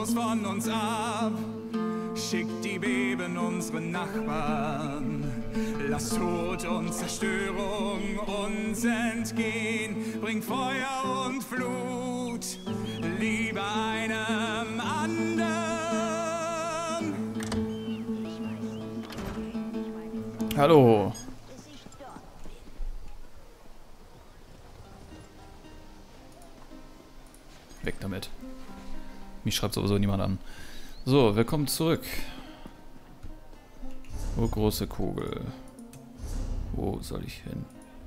bloß von uns ab. Schickt die Beben unseren Nachbarn. Lass Tod und Zerstörung uns entgehen. Bringt Feuer und Flut lieber einem anderen. Hallo. Weg damit. Mich schreibt sowieso niemand an. So, willkommen zurück. Oh, große Kugel. Wo soll ich hin?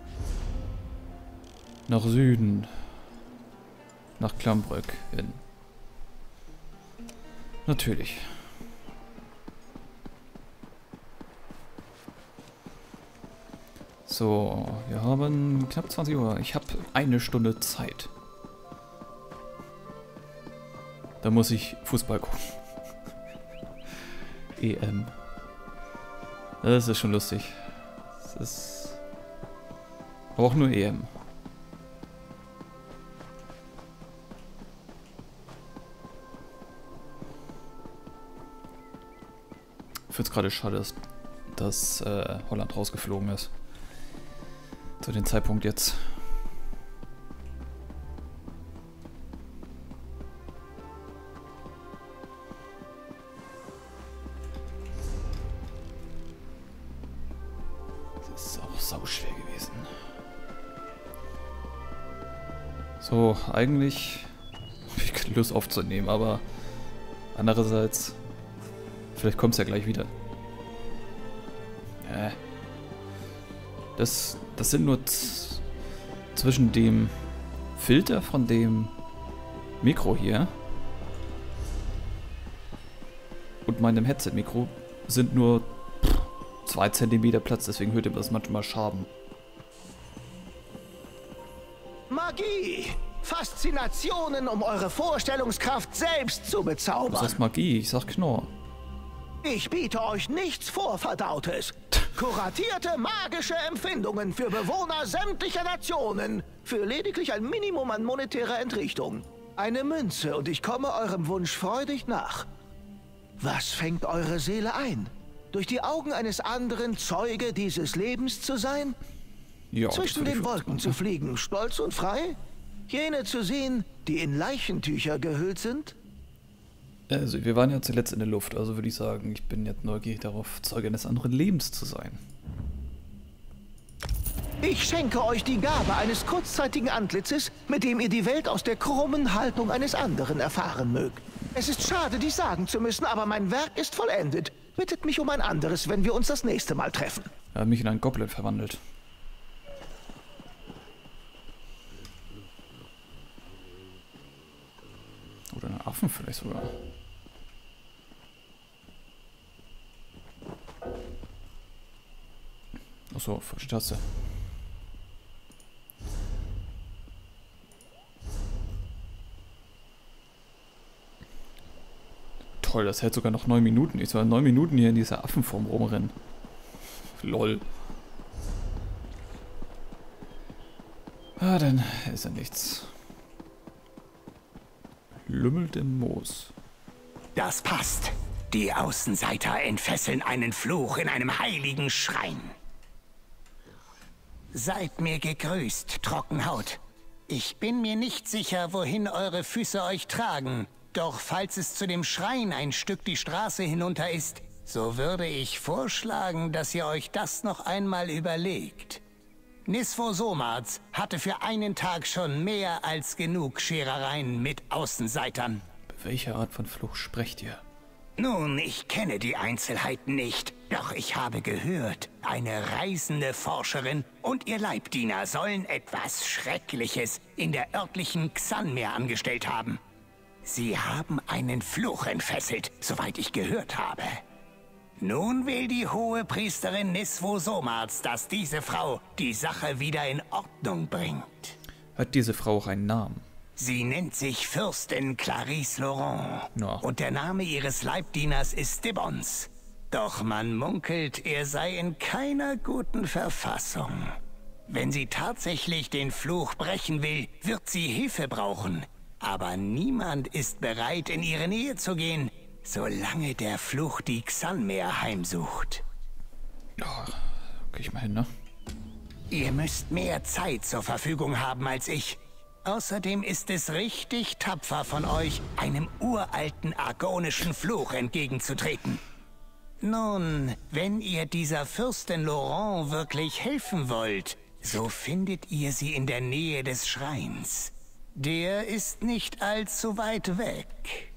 Nach Süden. Nach Klambrück hin. Natürlich. So, wir haben knapp 20 Uhr. Ich habe eine Stunde Zeit. Da muss ich Fußball gucken. EM. Das ist schon lustig. Das ist aber auch nur EM. Ich finde es gerade schade, dass Holland rausgeflogen ist. Zu dem Zeitpunkt jetzt. Das ist auch sauschwer gewesen. So, eigentlich habe ich keine Lust aufzunehmen, aber andererseits, vielleicht kommt es ja gleich wieder. Das sind nur zwischen dem Filter von dem Mikro hier und meinem Headset-Mikro sind nur 2 Zentimeter Platz, deswegen hört ihr das manchmal schaben. Magie! Faszinationen, um eure Vorstellungskraft selbst zu bezaubern. Was heißt Magie? Ich sag Knorr. Ich biete euch nichts Vorverdautes. Kuratierte magische Empfindungen für Bewohner sämtlicher Nationen. Für lediglich ein Minimum an monetärer Entrichtung. Eine Münze und ich komme eurem Wunsch freudig nach. Was fängt eure Seele ein? Durch die Augen eines anderen Zeuge dieses Lebens zu sein? Ja, Zwischen den Wolken zu fliegen, stolz und frei? Jene zu sehen, die in Leichentücher gehüllt sind? Also, wir waren ja zuletzt in der Luft, also würde ich sagen, ich bin jetzt neugierig darauf, Zeuge eines anderen Lebens zu sein. Ich schenke euch die Gabe eines kurzzeitigen Antlitzes, mit dem ihr die Welt aus der krummen Haltung eines anderen erfahren mögt. Es ist schade, dies sagen zu müssen, aber mein Werk ist vollendet. Bittet mich um ein anderes, wenn wir uns das nächste Mal treffen. Er hat mich in einen Goblin verwandelt. Oder einen Affen vielleicht sogar. Achso, falsche Taste. Toll, das hält sogar noch 9 Minuten. Ich soll 9 Minuten hier in dieser Affenform rumrennen. Lol. Ah, dann ist ja nichts. Lümmelt im Moos. Das passt. Die Außenseiter entfesseln einen Fluch in einem heiligen Schrein. Seid mir gegrüßt, Trockenhaut. Ich bin mir nicht sicher, wohin eure Füße euch tragen. Doch falls es zu dem Schrein ein Stück die Straße hinunter ist, so würde ich vorschlagen, dass ihr euch das noch einmal überlegt. Nisvo Somarz hatte für einen Tag schon mehr als genug Scherereien mit Außenseitern. Welche Art von Fluch sprecht ihr? Nun, ich kenne die Einzelheiten nicht, doch ich habe gehört, eine reisende Forscherin und ihr Leibdiener sollen etwas Schreckliches in der örtlichen Xanmeer angestellt haben. Sie haben einen Fluch entfesselt, soweit ich gehört habe. Nun will die hohe Priesterin Nisvo Somarz, dass diese Frau die Sache wieder in Ordnung bringt. Hat diese Frau auch einen Namen? Sie nennt sich Fürstin Clarisse Laurent. Ja. Und der Name ihres Leibdieners ist Dibons. Doch man munkelt, er sei in keiner guten Verfassung. Wenn sie tatsächlich den Fluch brechen will, wird sie Hilfe brauchen. Aber niemand ist bereit, in ihre Nähe zu gehen, solange der Fluch die Xanmer heimsucht. Ja, geh ich mal hin, ne? Ihr müsst mehr Zeit zur Verfügung haben als ich. Außerdem ist es richtig tapfer von euch, einem uralten argonischen Fluch entgegenzutreten. Nun, wenn ihr dieser Fürstin Laurent wirklich helfen wollt, so findet ihr sie in der Nähe des Schreins. Der ist nicht allzu weit weg.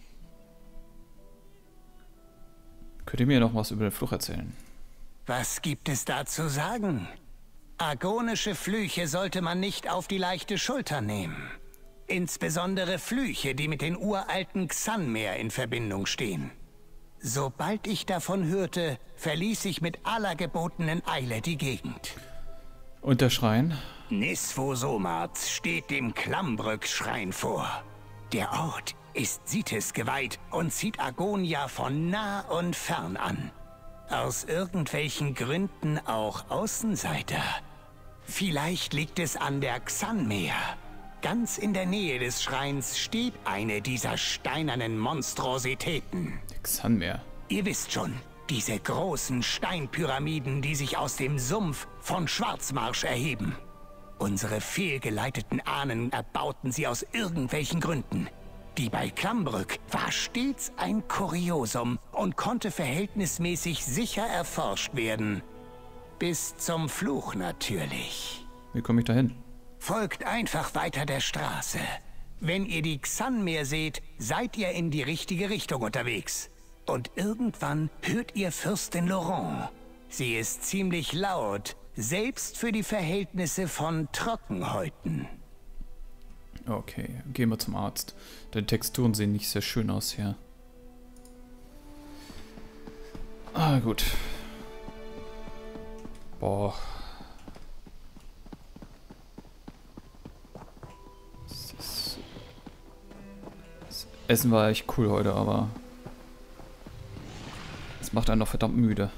Könnt ihr mir noch was über den Fluch erzählen? Was gibt es da zu sagen? Argonische Flüche sollte man nicht auf die leichte Schulter nehmen. Insbesondere Flüche, die mit den uralten Xanmer in Verbindung stehen. Sobald ich davon hörte, verließ ich mit aller gebotenen Eile die Gegend. Und der Schrein? Nisvo Somarz steht dem Klammbrück-Schrein vor. Der Ort ist Sitis geweiht und zieht Argonia von nah und fern an. Aus irgendwelchen Gründen auch Außenseiter. Vielleicht liegt es an der Xanmer. Ganz in der Nähe des Schreins steht eine dieser steinernen Monstrositäten. Xanmer. Ihr wisst schon, diese großen Steinpyramiden, die sich aus dem Sumpf von Schwarzmarsch erheben. Unsere fehlgeleiteten Ahnen erbauten sie aus irgendwelchen Gründen. Die bei Klammbrück war stets ein Kuriosum und konnte verhältnismäßig sicher erforscht werden. Bis zum Fluch natürlich. Wie komme ich da hin? Folgt einfach weiter der Straße. Wenn ihr die Xanmer seht, seid ihr in die richtige Richtung unterwegs. Und irgendwann hört ihr Fürstin Laurent. Sie ist ziemlich laut, selbst für die Verhältnisse von Trockenhäuten. Okay, gehen wir zum Arzt. Deine Texturen sehen nicht sehr schön aus hier. Ah, gut. Boah. Das Essen war echt cool heute, aber es macht einen noch verdammt müde.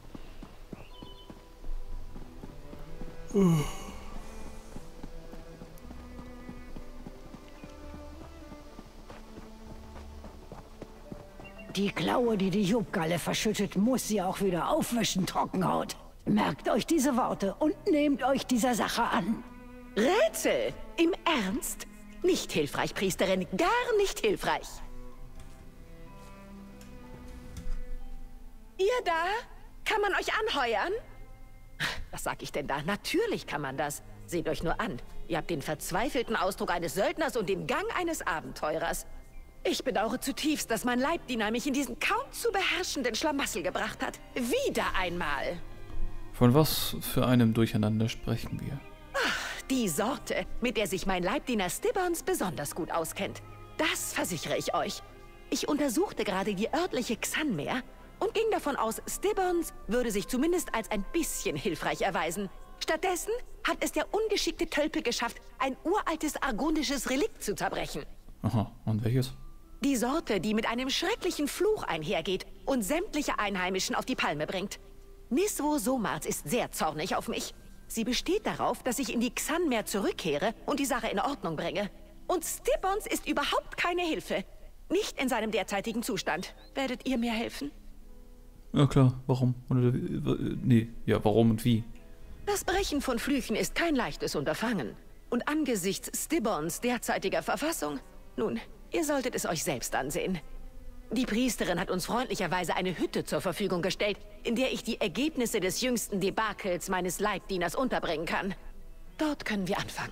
Die Klaue, die die Jubgalle verschüttet, muss sie auch wieder aufwischen, Trockenhaut. Merkt euch diese Worte und nehmt euch dieser Sache an. Rätsel? Im Ernst? Nicht hilfreich, Priesterin, gar nicht hilfreich. Ihr da? Kann man euch anheuern? Was sag ich denn da? Natürlich kann man das. Seht euch nur an. Ihr habt den verzweifelten Ausdruck eines Söldners und den Gang eines Abenteurers. Ich bedauere zutiefst, dass mein Leibdiener mich in diesen kaum zu beherrschenden Schlamassel gebracht hat. Wieder einmal. Von was für einem Durcheinander sprechen wir? Ach, die Sorte, mit der sich mein Leibdiener Stibbons besonders gut auskennt. Das versichere ich euch. Ich untersuchte gerade die örtliche Xanmer und ging davon aus, Stibbons würde sich zumindest als ein bisschen hilfreich erweisen. Stattdessen hat es der ungeschickte Tölpel geschafft, ein uraltes argonisches Relikt zu zerbrechen. Aha, und welches? Die Sorte, die mit einem schrecklichen Fluch einhergeht und sämtliche Einheimischen auf die Palme bringt. Nisvo Somarz ist sehr zornig auf mich. Sie besteht darauf, dass ich in die Xanmer zurückkehre und die Sache in Ordnung bringe. Und Stibbons ist überhaupt keine Hilfe. Nicht in seinem derzeitigen Zustand. Werdet ihr mir helfen? Ja klar, warum? Oder, nee, ja, warum und wie? Das Brechen von Flüchen ist kein leichtes Unterfangen. Und angesichts Stibbons derzeitiger Verfassung, nun, ihr solltet es euch selbst ansehen. Die Priesterin hat uns freundlicherweise eine Hütte zur Verfügung gestellt, in der ich die Ergebnisse des jüngsten Debakels meines Leibdieners unterbringen kann. Dort können wir anfangen.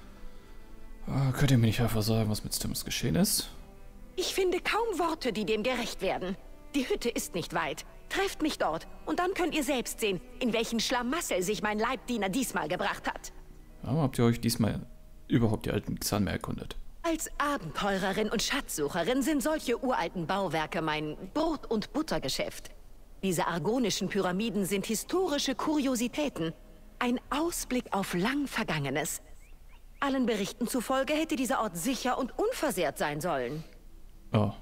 Könnt ihr mir nicht einfach sagen, was mit Stibbons geschehen ist? Ich finde kaum Worte, die dem gerecht werden. Die Hütte ist nicht weit. Trefft mich dort und dann könnt ihr selbst sehen, in welchen Schlamassel sich mein Leibdiener diesmal gebracht hat. Aber habt ihr euch diesmal überhaupt die alten Xanmer erkundet? Als Abenteurerin und Schatzsucherin sind solche uralten Bauwerke mein Brot- und Buttergeschäft. Diese argonischen Pyramiden sind historische Kuriositäten. Ein Ausblick auf lang Vergangenes. Allen Berichten zufolge hätte dieser Ort sicher und unversehrt sein sollen. Ja.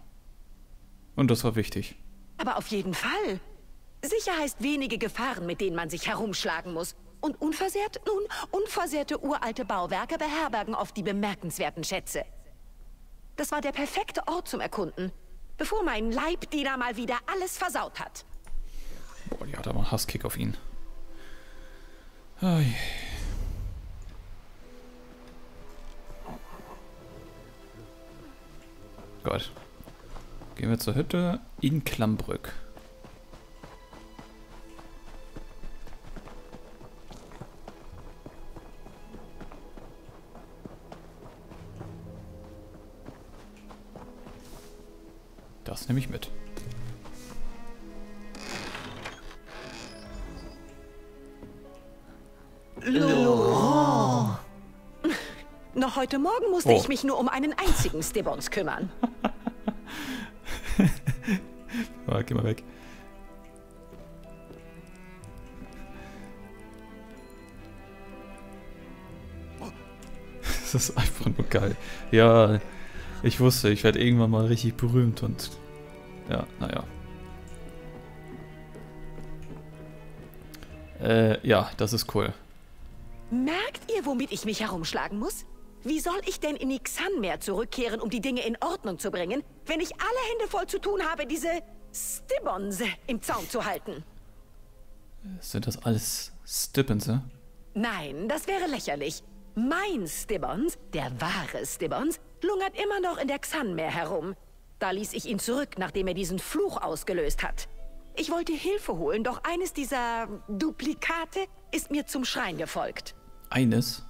Und das war wichtig. Aber auf jeden Fall. Sicher heißt wenige Gefahren, mit denen man sich herumschlagen muss. Und unversehrt? Nun, unversehrte uralte Bauwerke beherbergen oft die bemerkenswerten Schätze. Das war der perfekte Ort zum Erkunden, bevor mein Leibdiener mal wieder alles versaut hat. Boah, die hat aber einen Hasskick auf ihn. Oh je. Gott. Gehen wir zur Hütte in Klammbrück. Das nehme ich mit. Laurent! Noch heute Morgen musste ich mich nur um einen einzigen Stibbons kümmern. Oh, geh mal weg. Das ist einfach nur geil. Ja, ich wusste, ich werde irgendwann mal richtig berühmt und... Ja, naja. Ja, das ist cool. Merkt ihr, womit ich mich herumschlagen muss? Wie soll ich denn in die Xanmeer zurückkehren, um die Dinge in Ordnung zu bringen, wenn ich alle Hände voll zu tun habe, diese Stibbons im Zaum zu halten? Sind das alles Stibbons, ne? Nein, das wäre lächerlich. Mein Stibbons, der wahre Stibbons, lungert immer noch in der Xanmeer herum. Da ließ ich ihn zurück, nachdem er diesen Fluch ausgelöst hat. Ich wollte Hilfe holen, doch eines dieser Duplikate ist mir zum Schrein gefolgt. Eines?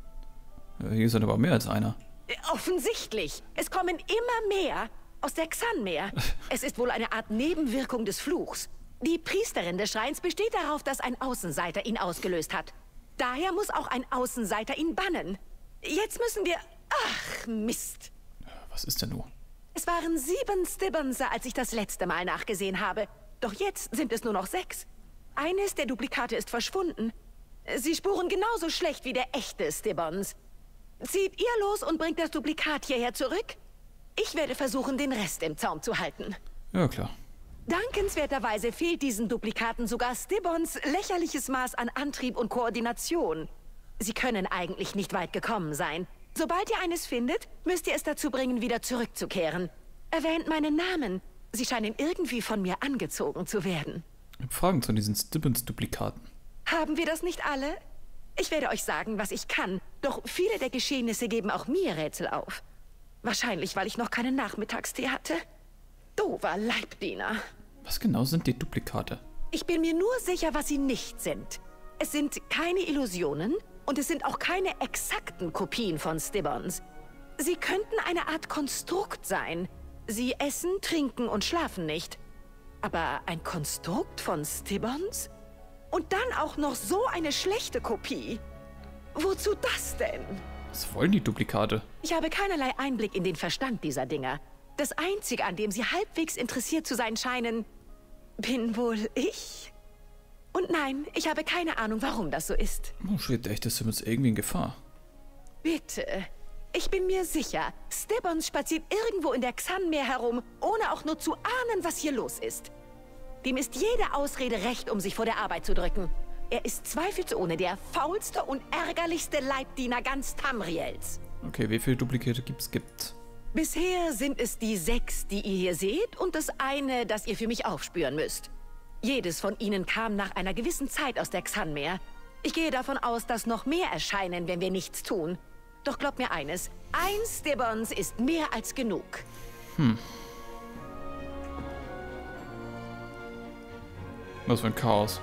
Hier sind aber mehr als einer. Offensichtlich. Es kommen immer mehr aus der Xanmeer. Es ist wohl eine Art Nebenwirkung des Fluchs. Die Priesterin des Schreins besteht darauf, dass ein Außenseiter ihn ausgelöst hat. Daher muss auch ein Außenseiter ihn bannen. Jetzt müssen wir... Ach, Mist. Was ist denn nur? Es waren 7 Stibbons, als ich das letzte Mal nachgesehen habe. Doch jetzt sind es nur noch 6. Eines der Duplikate ist verschwunden. Sie spuren genauso schlecht wie der echte Stibbons. Zieht ihr los und bringt das Duplikat hierher zurück? Ich werde versuchen, den Rest im Zaum zu halten. Ja, klar. Dankenswerterweise fehlt diesen Duplikaten sogar Stibbons lächerliches Maß an Antrieb und Koordination. Sie können eigentlich nicht weit gekommen sein. Sobald ihr eines findet, müsst ihr es dazu bringen, wieder zurückzukehren. Erwähnt meinen Namen. Sie scheinen irgendwie von mir angezogen zu werden. Fragen zu diesen Stibbons-Duplikaten. Haben wir das nicht alle? Ich werde euch sagen, was ich kann, doch viele der Geschehnisse geben auch mir Rätsel auf. Wahrscheinlich, weil ich noch keinen Nachmittagstee hatte. Doofer Leibdiener. Was genau sind die Duplikate? Ich bin mir nur sicher, was sie nicht sind. Es sind keine Illusionen und es sind auch keine exakten Kopien von Stibbons. Sie könnten eine Art Konstrukt sein. Sie essen, trinken und schlafen nicht. Aber ein Konstrukt von Stibbons? Und dann auch noch so eine schlechte Kopie. Wozu das denn? Was wollen die Duplikate? Ich habe keinerlei Einblick in den Verstand dieser Dinger. Das Einzige, an dem sie halbwegs interessiert zu sein scheinen, bin wohl ich. Und nein, ich habe keine Ahnung, warum das so ist. Oh, steht der echte Stibbons irgendwie in Gefahr? Bitte. Ich bin mir sicher, Stibbons spaziert irgendwo in der Xanmeer herum, ohne auch nur zu ahnen, was hier los ist. Dem ist jede Ausrede recht, um sich vor der Arbeit zu drücken. Er ist zweifelsohne der faulste und ärgerlichste Leibdiener ganz Tamriels. Okay, wie viele Duplikate gibt's? Bisher sind es die 6, die ihr hier seht, und das eine, das ihr für mich aufspüren müsst. Jedes von ihnen kam nach einer gewissen Zeit aus der Xanmeer. Ich gehe davon aus, dass noch mehr erscheinen, wenn wir nichts tun. Doch glaubt mir eines, ein Stibbons ist mehr als genug. Was für ein Chaos.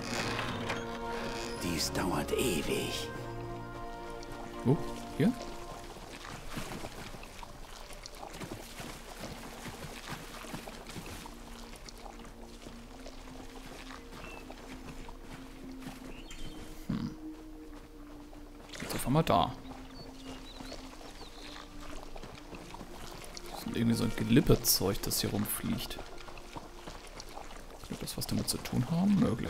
Dies dauert ewig. Hier? Jetzt auf einmal da. Das ist irgendwie so ein Glibberzeug, das hier rumfliegt. Könnte das was damit zu tun haben? Möglich.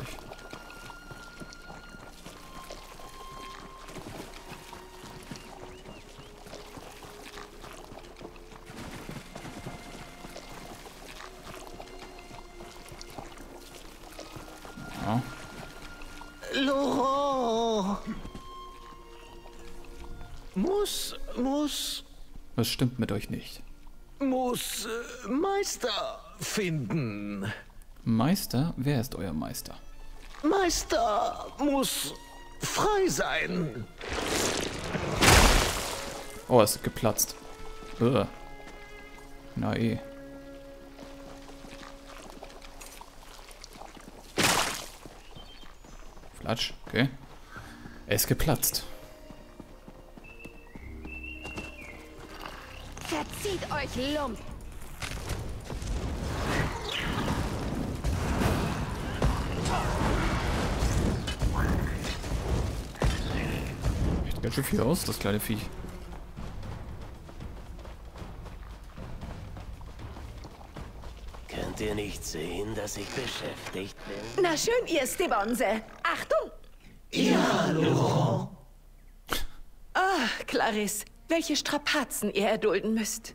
Ja. Laurent! Was stimmt mit euch nicht? Muss Meister finden. Meister? Wer ist euer Meister? Meister muss frei sein. Oh, es ist geplatzt. Na eh. Flatsch, okay. Er ist geplatzt. Verzieht euch, Lump! Sieht ganz schön viel aus, das kleine Viech. Könnt ihr nicht sehen, dass ich beschäftigt bin? Na schön, ihr Stibbonse. Achtung! Ja, Laurent. Ah, Clarisse, welche Strapazen ihr erdulden müsst.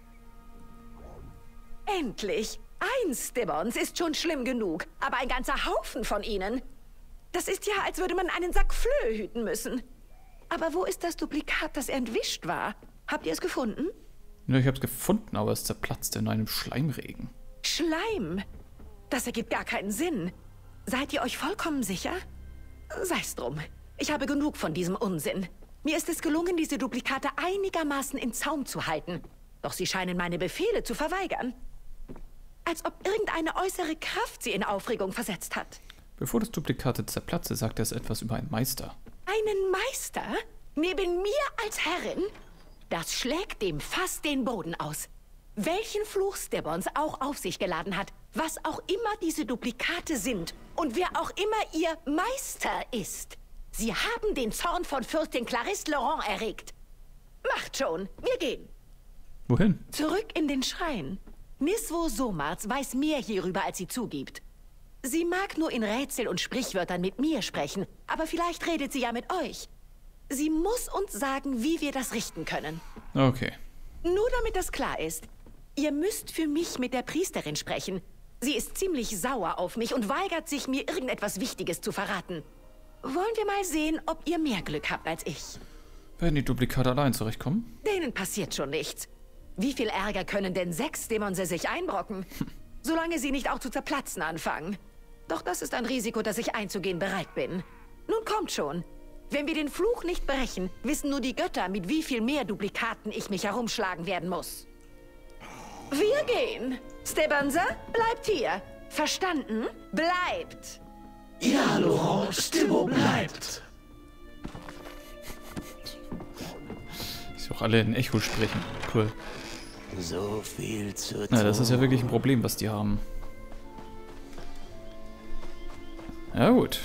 Endlich! Ein Stibbons ist schon schlimm genug, aber ein ganzer Haufen von ihnen. Das ist ja, als würde man einen Sack Flöhe hüten müssen. Aber wo ist das Duplikat, das entwischt war? Habt ihr es gefunden? Ja, ich hab's gefunden, aber es zerplatzte in einem Schleimregen. Schleim? Das ergibt gar keinen Sinn. Seid ihr euch vollkommen sicher? Sei's drum. Ich habe genug von diesem Unsinn. Mir ist es gelungen, diese Duplikate einigermaßen in Zaum zu halten. Doch sie scheinen meine Befehle zu verweigern. Als ob irgendeine äußere Kraft sie in Aufregung versetzt hat. Bevor das Duplikat zerplatzte, sagte es etwas über einen Meister. Einen Meister? Neben mir als Herrin? Das schlägt dem fast den Boden aus. Welchen Fluch Stibbons auch auf sich geladen hat, was auch immer diese Duplikate sind und wer auch immer ihr Meister ist. Sie haben den Zorn von Fürstin Clarisse Laurent erregt. Macht schon, wir gehen. Wohin? Zurück in den Schrein. Niswo Somarz weiß mehr hierüber, als sie zugibt. Sie mag nur in Rätsel und Sprichwörtern mit mir sprechen, aber vielleicht redet sie ja mit euch. Sie muss uns sagen, wie wir das richten können. Okay. Nur damit das klar ist. Ihr müsst für mich mit der Priesterin sprechen. Sie ist ziemlich sauer auf mich und weigert sich, mir irgendetwas Wichtiges zu verraten. Wollen wir mal sehen, ob ihr mehr Glück habt als ich. Werden die Duplikate allein zurechtkommen? Denen passiert schon nichts. Wie viel Ärger können denn 6 Dämonse sich einbrocken? Solange sie nicht auch zu zerplatzen anfangen. Doch das ist ein Risiko, das ich einzugehen bereit bin. Nun kommt schon. Wenn wir den Fluch nicht brechen, wissen nur die Götter, mit wie viel mehr Duplikaten ich mich herumschlagen werden muss. Wir gehen. Stibbonse, bleibt hier. Verstanden? Bleibt. Ja, Laurent, Stibbo bleibt. Dass sie auch alle in Echo sprechen. Cool. So viel zu tun. Na, das ist ja wirklich ein Problem, was die haben. Ja, gut.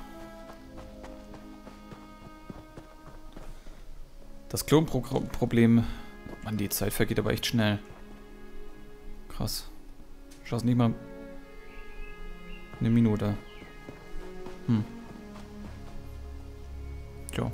Das Klonproblem. Mann, die Zeit vergeht aber echt schnell. Krass. Schaust nicht mal eine Minute. Tja.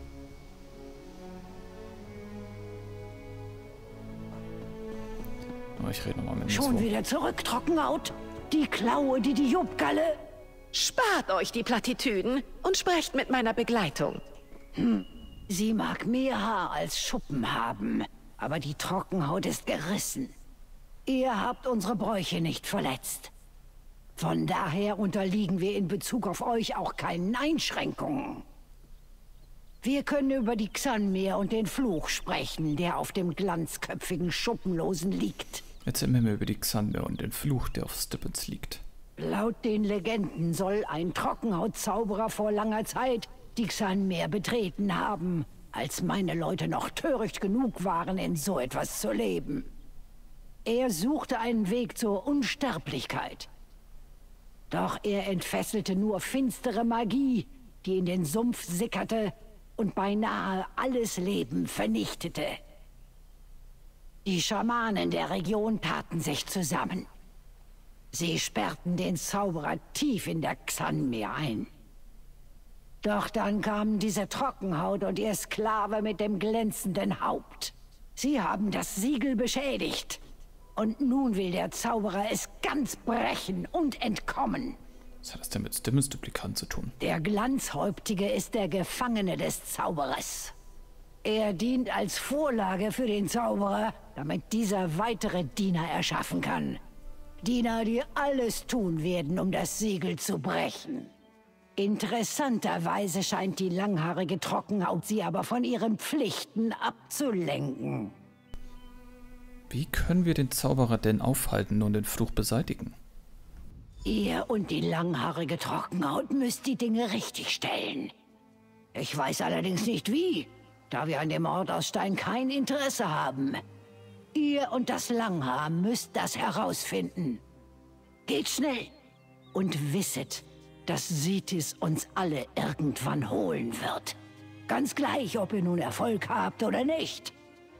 Oh, ich rede nochmal mit Schon Niswo. wieder zurück, Trockenhaut? Die Klaue, die Jubgalle... Spart euch die Plattitüden und sprecht mit meiner Begleitung. Sie mag mehr Haar als Schuppen haben, aber die Trockenhaut ist gerissen. Ihr habt unsere Bräuche nicht verletzt. Von daher unterliegen wir in Bezug auf euch auch keinen Einschränkungen. Wir können über die Xanmeer und den Fluch sprechen, der auf dem glanzköpfigen Schuppenlosen liegt. Erzähl mir mehr über die Xanmeer und den Fluch, der auf Stibbons liegt. Laut den Legenden soll ein Trockenhautzauberer vor langer Zeit die Xanmeer betreten haben, als meine Leute noch töricht genug waren, in so etwas zu leben. Er suchte einen Weg zur Unsterblichkeit. Doch er entfesselte nur finstere Magie, die in den Sumpf sickerte und beinahe alles Leben vernichtete. Die Schamanen der Region taten sich zusammen. Sie sperrten den Zauberer tief in der Xanmeer ein. Doch dann kamen diese Trockenhaut und ihr Sklave mit dem glänzenden Haupt. Sie haben das Siegel beschädigt. Und nun will der Zauberer es ganz brechen und entkommen. Was hat das denn mit Stibbons Duplikanten zu tun? Der Glanzhäuptige ist der Gefangene des Zauberers. Er dient als Vorlage für den Zauberer, damit dieser weitere Diener erschaffen kann. Diener, die alles tun werden, um das Siegel zu brechen. Interessanterweise scheint die langhaarige Trockenhaut sie aber von ihren Pflichten abzulenken. Wie können wir den Zauberer denn aufhalten und den Fluch beseitigen? Ihr und die langhaarige Trockenhaut müsst die Dinge richtigstellen. Ich weiß allerdings nicht wie, da wir an dem Ort aus Stein kein Interesse haben. Ihr und das Langhaar müsst das herausfinden. Geht schnell und wisset, dass Sitis uns alle irgendwann holen wird. Ganz gleich, ob ihr nun Erfolg habt oder nicht.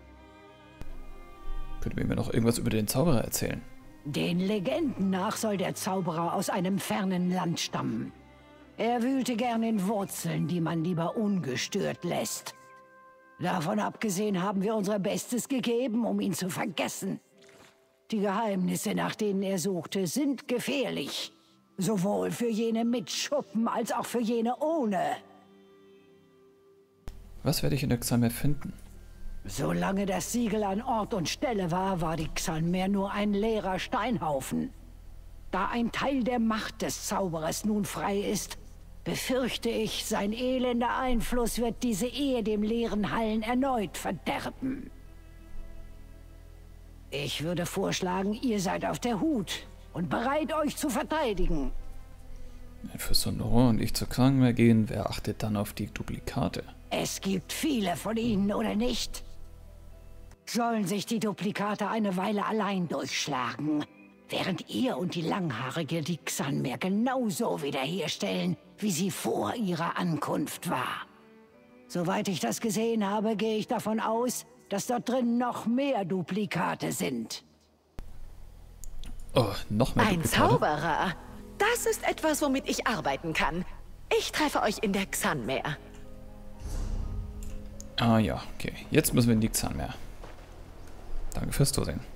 Könnt ihr mir noch irgendwas über den Zauberer erzählen? Den Legenden nach soll der Zauberer aus einem fernen Land stammen. Er wühlte gern in Wurzeln, die man lieber ungestört lässt. Davon abgesehen haben wir unser Bestes gegeben, um ihn zu vergessen. Die Geheimnisse, nach denen er suchte, sind gefährlich. Sowohl für jene mit Schuppen als auch für jene ohne. Was werde ich in der Xanmer finden? Solange das Siegel an Ort und Stelle war, war die Xanmer nur ein leerer Steinhaufen. Da ein Teil der Macht des Zauberers nun frei ist, befürchte ich, sein elender Einfluss wird diese ehedem leeren Hallen erneut verderben. Ich würde vorschlagen, ihr seid auf der Hut und bereit, euch zu verteidigen. Wenn Fürst Honorar und ich zur Xanmer gehen, wer achtet dann auf die Duplikate? Es gibt viele von ihnen, oder nicht? Sollen sich die Duplikate eine Weile allein durchschlagen, während ihr und die Langhaarige die Xanmer genauso wiederherstellen, wie sie vor ihrer Ankunft war. Soweit ich das gesehen habe, gehe ich davon aus, dass dort drin noch mehr Duplikate sind. Oh, noch mehr Duplikate? Ein Zauberer. Das ist etwas, womit ich arbeiten kann. Ich treffe euch in der Xanmer. Ah ja, okay. Jetzt müssen wir in die Xanmer. Danke fürs Zusehen.